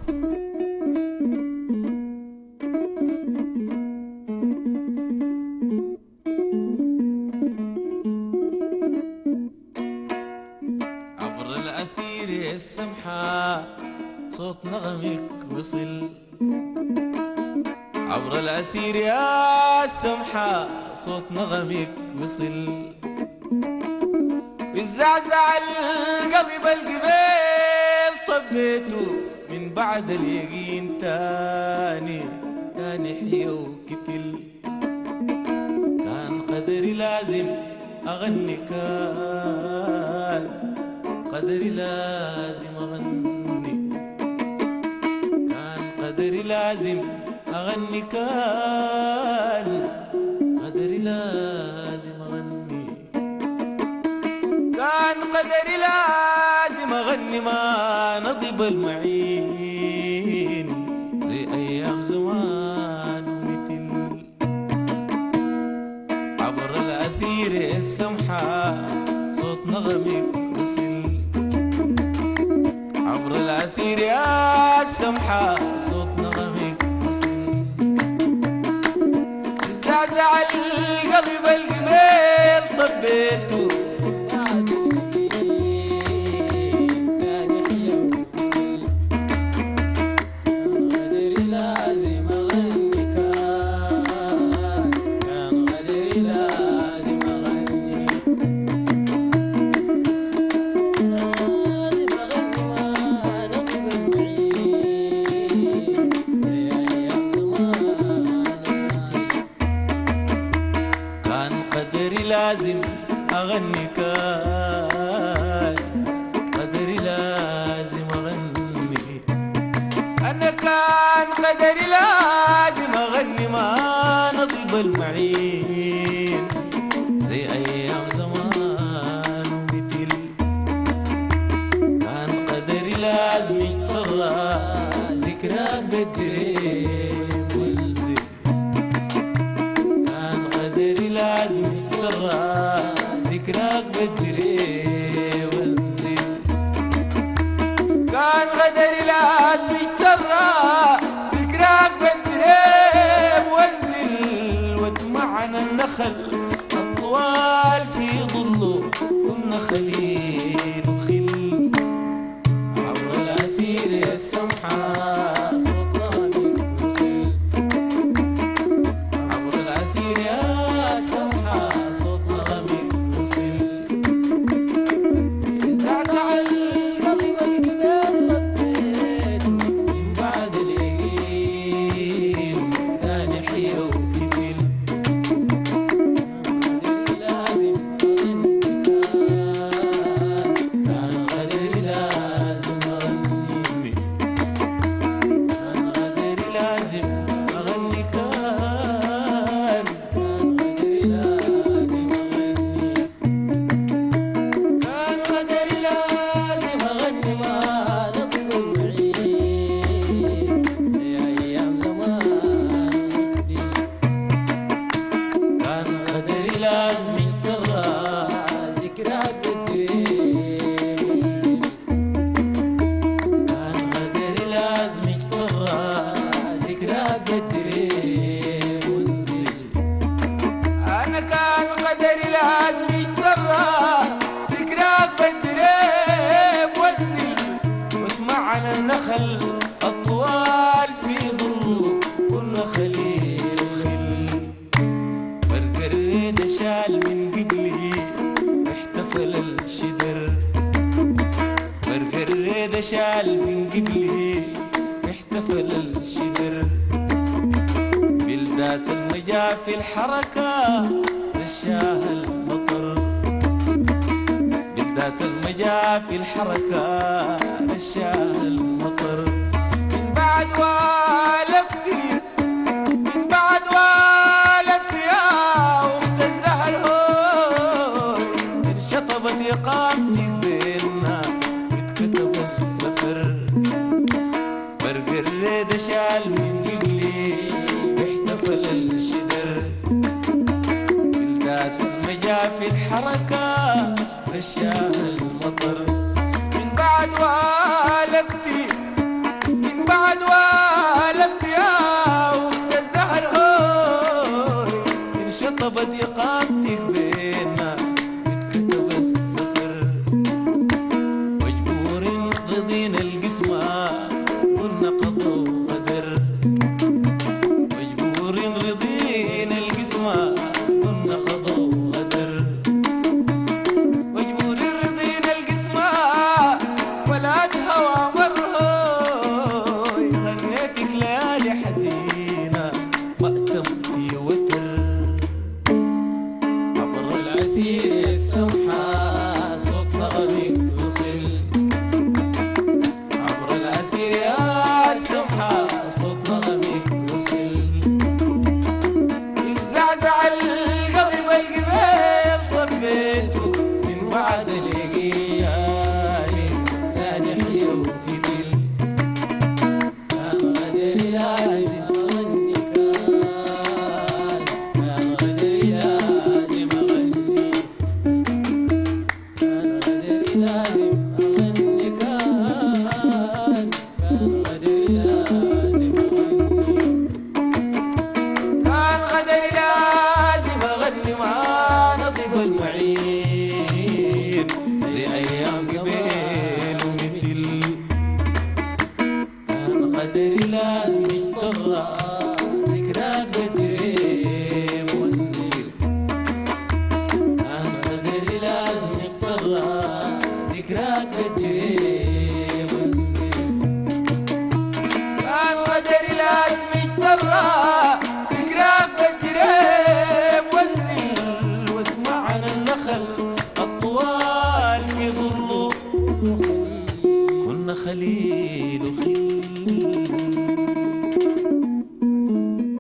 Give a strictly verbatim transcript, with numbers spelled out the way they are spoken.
عبر الأثير السمحة صوت نغمك وصل، عبر الأثير يا السمحة صوت نغمك وصل، ويزعزع القلب القبيل طبيته من بعد اليقين تاني تاني حيا وكتل. كان قدري لازم أغني، كان قدري لازم أغني، كان قدري لازم أغني، كان قدري لازم أغني، كان قدري لازم أغني ما نضب المعين زي أيام زمان ومثل. عبر الأثير السمحة صوت نغمك وصل، عبر الأثير يا السمحة صوت نغمك وصل، زعزع القلب القبيل طبيته لازم أغني، كان قدري لازم أغني، أنا كان قدري لازم أغني ما نضب المعين زي أيام زمان ومثل. كان قدري لازم يجترى ذكراك بالدريم والزل، كان قدري لازم ذكراك بدري وانزل، كان غدري لازم يترى ذكراك بدري وانزل، واتمعنا النخل الطوال في ظله كنا خليل وخل. عبر الأسير السمحة على النخل الطوال في ظله كنا خليل وخل. برق الريد شال من قبلي احتفل الشدر، برق الريد شال من قبلي احتفل الشدر. بلدات النجاة في الحركة رشاها المطر، بلدات المجا في الحركة رشاها المطر. من بعد والفتي من بعد والفتي يا أخت الزهر هوي، انشطبت إقامتك بيننا واتكتب السفر. برق الريد شال من قبلي احتفل الشدر، بلدات المجا في الحركة رشاها المطر. من بعد والفتي من بعد والفت يا وقت الزهر هوي انشطبت إقامتك بينا اتكتب السفر مجبور رضينا القسمة قلنا قضوا قدر مجبور رضينا القسمة قلنا قضوا قدر مجبور رضينا القسمة ولاد هوى مرهوي غنيتك ليالي حزينة مأتم في وتر عبر العسير السمحة صوت نغمك وصل عبر العسير يا السمحة صوت نغمك وصل يتزعزع القلب القبيل طبيته من بعد لقياني تاني حي وكتل كان غدري لازم أغني كان كان غدري لازم أغني كان غدري لازم أغني كان كان غدري لازم أغني كان غدري لازم أغني مع نطيب المعين زي أيام قبيل ومثل كان غدري لازم يجترأ